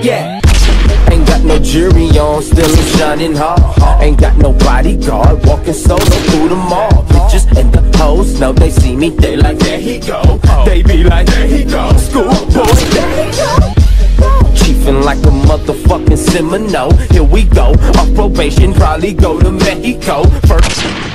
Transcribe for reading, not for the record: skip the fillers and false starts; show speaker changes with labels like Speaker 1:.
Speaker 1: Yeah. Ain't got no jury on, still a shining hard. Ain't got no bodyguard, walking solo through the mall. Bitches and the hoes know they see me, they like, there he go. They be like, there he go. Schoolboy, there he go. Chiefin' like a motherfucking Seminole. Here we go, off probation, probably go to Mexico. First